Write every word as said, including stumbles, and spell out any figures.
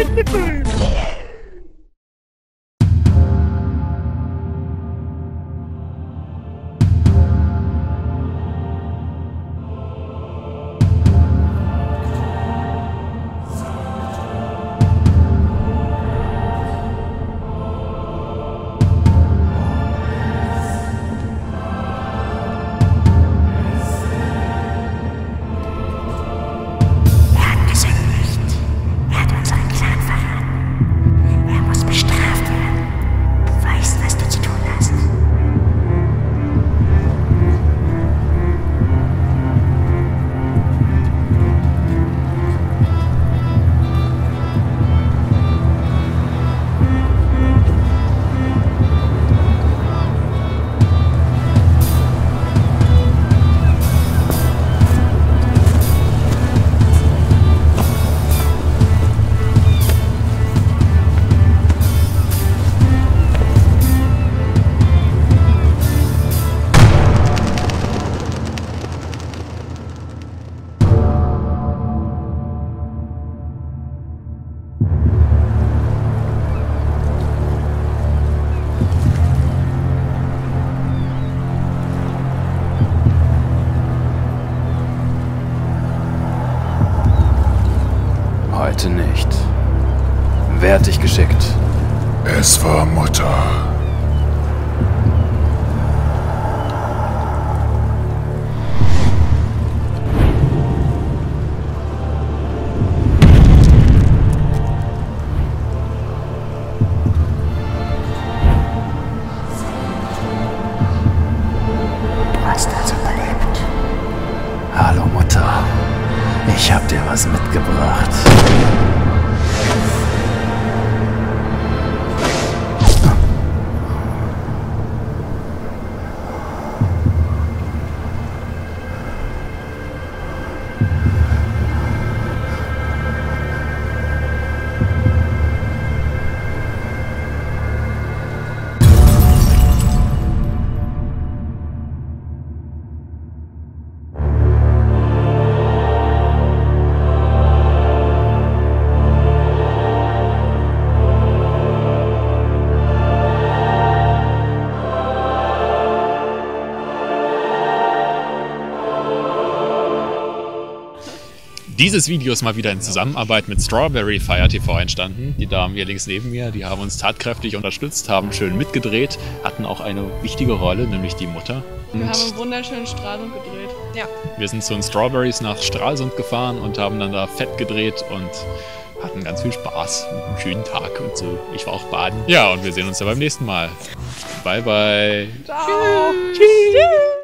Heute nicht. Wer hat dich geschickt? Es war Mutter. Du hast also überlebt. Hallo Mutter. Ich hab dir was mitgebracht. Dieses Video ist mal wieder in Zusammenarbeit mit Strawberry Fire T V entstanden. Die Damen hier links neben mir, die haben uns tatkräftig unterstützt, haben schön mitgedreht, hatten auch eine wichtige Rolle, nämlich die Mutter. Wir haben einen wunderschönen Stralsund gedreht. Ja. Wir sind zu den Strawberries nach Stralsund gefahren und haben dann da fett gedreht und hatten ganz viel Spaß. Einen schönen Tag und so. Ich war auch baden. Ja, und wir sehen uns ja beim nächsten Mal. Bye, bye. Ciao. Tschüss. Tschüss.